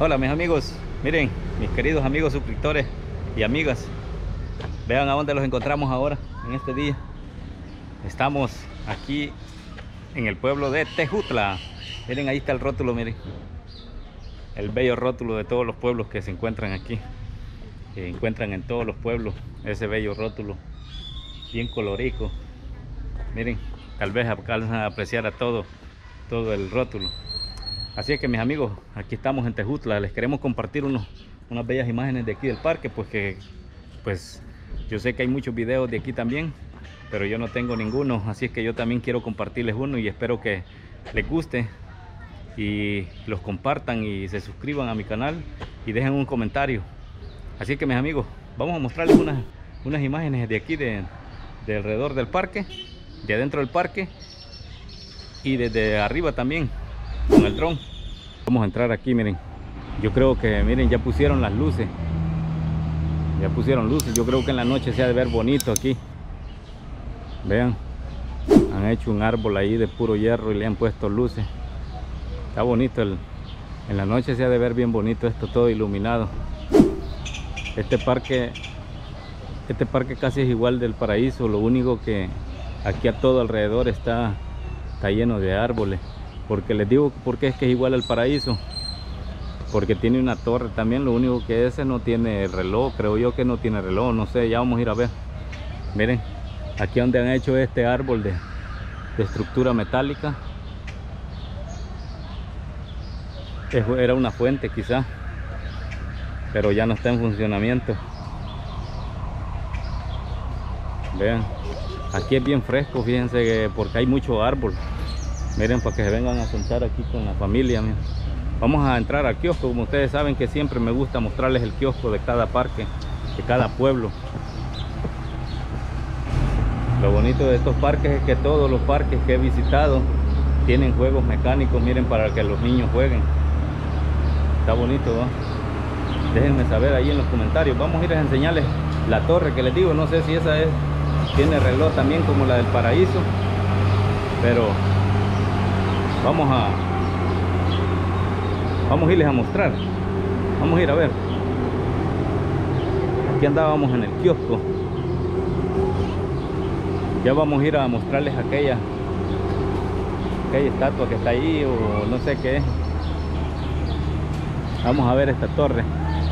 Hola mis amigos, miren, mis queridos amigos suscriptores y amigas, vean a dónde los encontramos ahora en este día. Estamos aquí en el pueblo de Tejutla. Miren, ahí está el rótulo, miren, el bello rótulo de todos los pueblos que se encuentran aquí. Se encuentran en todos los pueblos ese bello rótulo, bien colorido. Miren, tal vez alcanzan a apreciar a todo el rótulo. Así es que mis amigos, aquí estamos en Tejutla. Les queremos compartir unas bellas imágenes de aquí del parque, pues yo sé que hay muchos videos de aquí también, pero yo no tengo ninguno, así es que yo también quiero compartirles uno y espero que les guste y los compartan y se suscriban a mi canal y dejen un comentario. Así que mis amigos, vamos a mostrarles unas imágenes de aquí de alrededor del parque, de adentro del parque y desde arriba también con el dron. Vamos a entrar aquí, miren. Yo creo que, miren, ya pusieron las luces. Ya pusieron luces. Yo creo que en la noche se ha de ver bonito aquí. Vean, han hecho un árbol ahí de puro hierro y le han puesto luces. Está bonito. En la noche se ha de ver bien bonito esto, todo iluminado. Este parque casi es igual del Paraíso. Lo único que aquí a todo alrededor está lleno de árboles. Porque les digo porque es que es igual al Paraíso, porque tiene una torre también. Lo único que ese no tiene reloj, creo yo que no tiene reloj, no sé, ya vamos a ir a ver. Miren, aquí donde han hecho este árbol de estructura metálica, era una fuente quizá, pero ya no está en funcionamiento. Vean, aquí es bien fresco, fíjense que porque hay mucho árbol. Miren, para que se vengan a sentar aquí con la familia. Miren. Vamos a entrar al kiosco. Como ustedes saben que siempre me gusta mostrarles el kiosco de cada parque, de cada pueblo. Lo bonito de estos parques es que todos los parques que he visitado tienen juegos mecánicos, miren, para que los niños jueguen. Está bonito, ¿no? Déjenme saber ahí en los comentarios. Vamos a ir a enseñarles la torre que les digo. No sé si esa tiene reloj también como la del Paraíso, pero vamos a irles a mostrar. Vamos a ir a ver. Aquí andábamos en el kiosco. Ya vamos a ir a mostrarles aquella estatua que está ahí, o no sé qué es. Vamos a ver esta torre.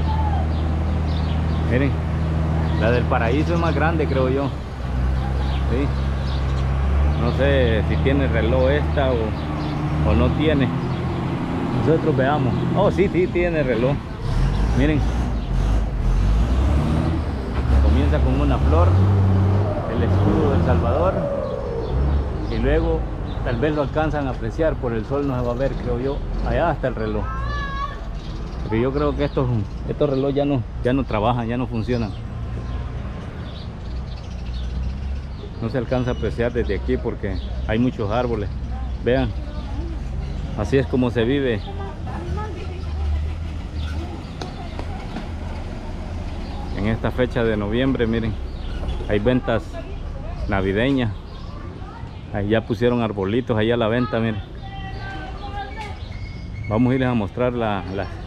Miren, la del Paraíso es más grande, creo yo. ¿Sí? No sé si tiene reloj esta o no tiene. Nosotros veamos. Oh, sí tiene reloj. Miren, comienza con una flor, el escudo del Salvador, y luego tal vez lo alcanzan a apreciar, por el sol no se va a ver, creo yo. Allá está el reloj, pero yo creo que estos relojes ya no trabajan, ya no funcionan. No se alcanza a apreciar desde aquí porque hay muchos árboles. Vean, así es como se vive en esta fecha de noviembre. Miren, hay ventas navideñas. Ahí ya pusieron arbolitos ahí a la venta, miren. Vamos a irles a mostrar la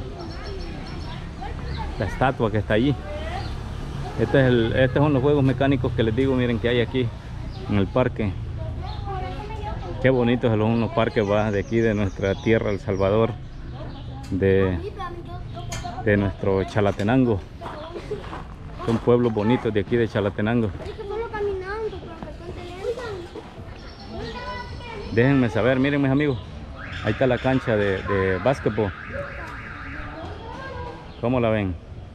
estatua que está allí. Estos son los juegos mecánicos que les digo, miren, que hay aquí en el parque. Qué bonitos son los parques de aquí de nuestra tierra, El Salvador, de nuestro Chalatenango. Son pueblos bonitos de aquí de Chalatenango. Déjenme saber, miren mis amigos, ahí está la cancha de básquetbol. ¿Cómo la ven?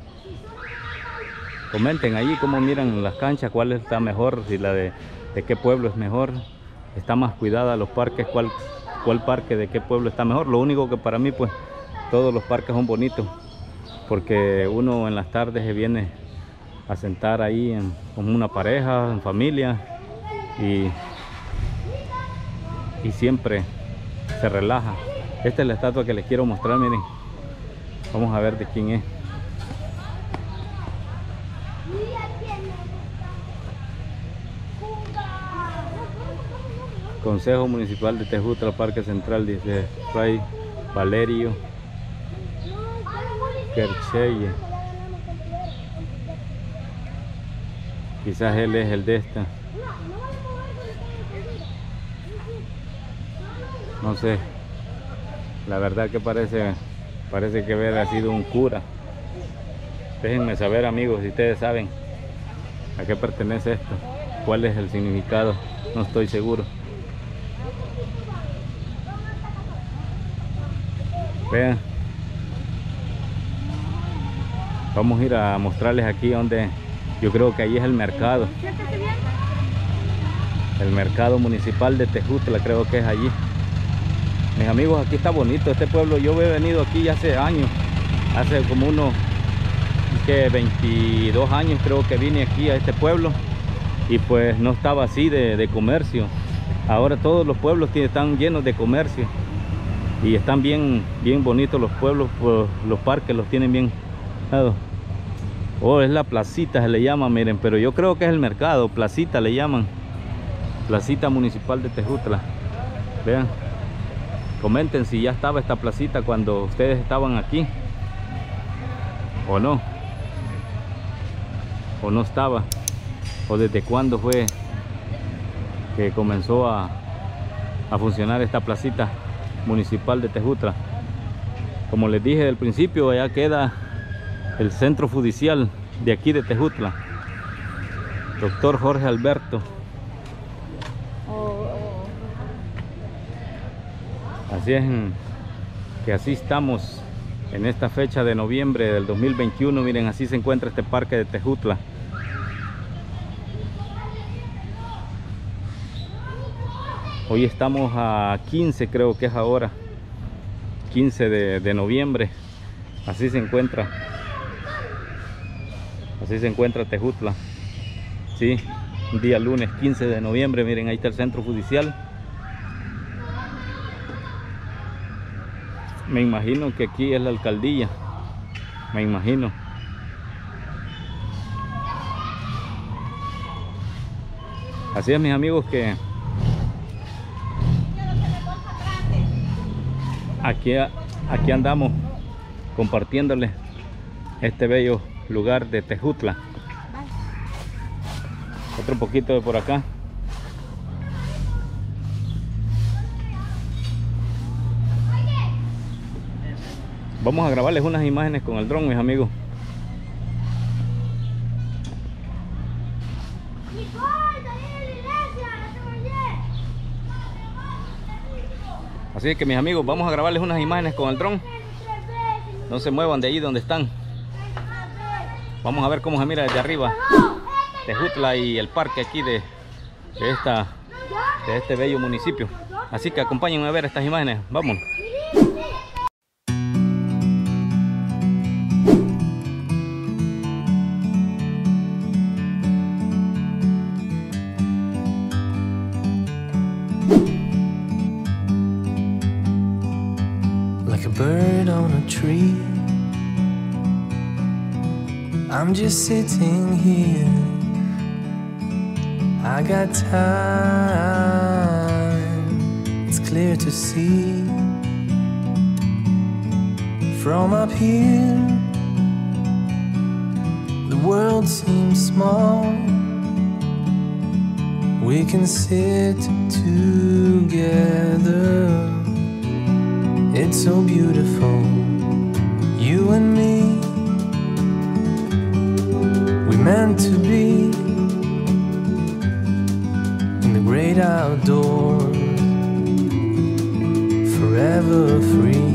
Comenten ahí cómo miran las canchas, cuál está mejor, si la de qué pueblo es mejor, está más cuidada los parques, cuál parque de qué pueblo está mejor. Lo único que para mí, pues todos los parques son bonitos, porque uno en las tardes se viene a sentar ahí con una pareja, en familia, y siempre se relaja. Esta es la estatua que les quiero mostrar, miren. Vamos a ver de quién es. Consejo Municipal de Tejutla, Parque Central, dice Fray Valerio Kercheye. Quizás él es el de esta. No sé. La verdad que parece que hubiera sido un cura. Déjenme saber, amigos, si ustedes saben a qué pertenece esto, cuál es el significado. No estoy seguro. Vean, vamos a ir a mostrarles aquí donde yo creo que ahí es el mercado municipal de Tejutla, creo que es allí. Mis amigos, aquí está bonito este pueblo. Yo he venido aquí ya hace años, hace como unos 22 años creo que vine aquí a este pueblo, y pues no estaba así de comercio. Ahora todos los pueblos están llenos de comercio y están bien bonitos los pueblos. Pues los parques los tienen bien. Oh, es la placita, se le llama, miren, pero yo creo que es el mercado. Placita le llaman, placita municipal de Tejutla. Vean, comenten si ya estaba esta placita cuando ustedes estaban aquí o no estaba, o desde cuándo fue que comenzó a funcionar esta placita municipal de Tejutla. Como les dije al principio, allá queda el centro judicial de aquí de Tejutla, doctor Jorge Alberto. Así es que así estamos en esta fecha de noviembre del 2021. Miren, así se encuentra este parque de Tejutla. Hoy estamos a 15, creo que es ahora 15 de noviembre. Así se encuentra Tejutla. Sí, un día lunes 15 de noviembre. Miren, ahí está el centro judicial. Me imagino que aquí es la alcaldía, me imagino. Así es, mis amigos, que aquí andamos compartiéndoles este bello lugar de Tejutla. Otro poquito de por acá. Vamos a grabarles unas imágenes con el dron, mis amigos. Así que, mis amigos, vamos a grabarles unas imágenes con el dron. No se muevan de ahí donde están. Vamos a ver cómo se mira desde arriba Tejutla y el parque aquí de este bello municipio. Así que acompáñenme a ver estas imágenes. Vamos. Like a bird on a tree, I'm just sitting here. I got time, it's clear to see. From up here, the world seems small. We can sit together. It's so beautiful, you and me. We meant to be in the great outdoors, forever free.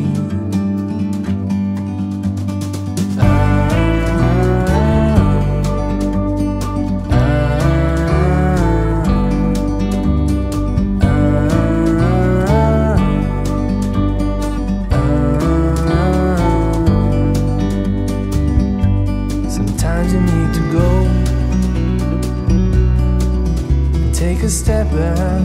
Sometimes you need to go and take a step back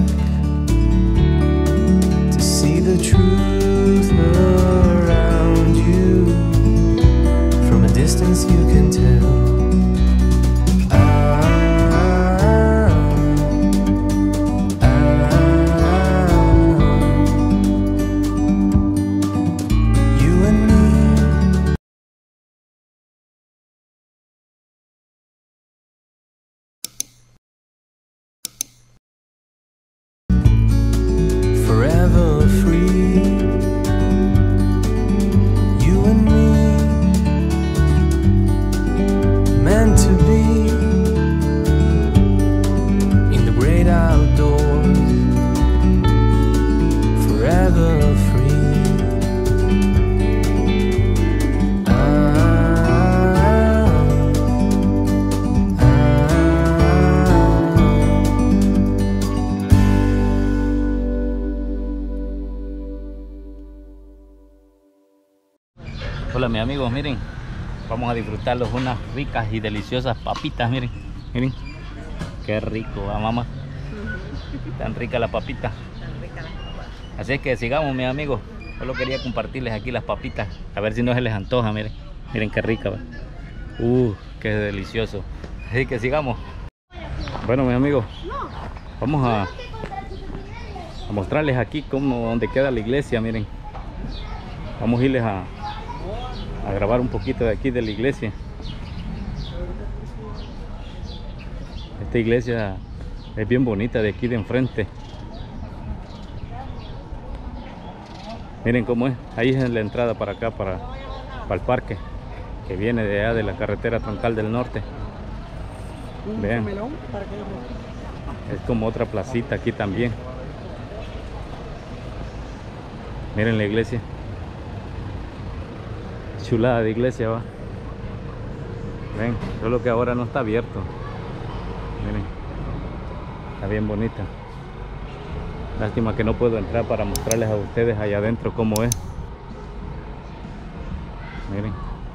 to see the truth around you. From a distance you can tell Hola mis amigos, miren, vamos a disfrutarlos unas ricas y deliciosas papitas, miren, miren, qué rico, ¿va, mamá? Tan rica la papita. Así es que sigamos mis amigos, solo quería compartirles aquí las papitas, a ver si no se les antoja, miren, miren qué rica, ¿va? Qué delicioso. Así que sigamos. Bueno mis amigos, vamos a mostrarles aquí donde queda la iglesia, miren. Vamos a irles a grabar un poquito de aquí de la iglesia. Esta iglesia es bien bonita, de aquí de enfrente. Miren cómo es, ahí es la entrada para acá, para el parque, que viene de allá de la carretera troncal del norte. Vean, es como otra placita aquí también. Miren la iglesia, chulada de iglesia, va. Ven, solo que ahora no está abierto. Miren, está bien bonita. Lástima que no puedo entrar para mostrarles a ustedes allá adentro cómo es. Miren.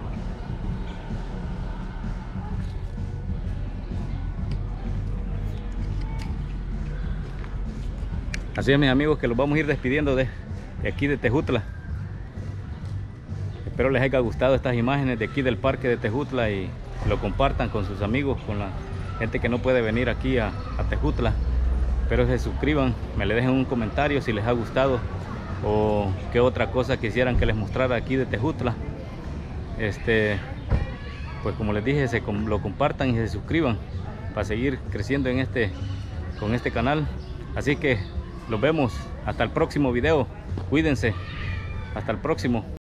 Así es mis amigos, que los vamos a ir despidiendo de aquí de Tejutla. Espero les haya gustado estas imágenes de aquí del parque de Tejutla y lo compartan con sus amigos, con la gente que no puede venir aquí a Tejutla. Espero se suscriban, me le dejen un comentario si les ha gustado o qué otra cosa quisieran que les mostrara aquí de Tejutla. Pues como les dije, lo compartan y se suscriban para seguir creciendo con este canal. Así que los vemos hasta el próximo video. Cuídense. Hasta el próximo.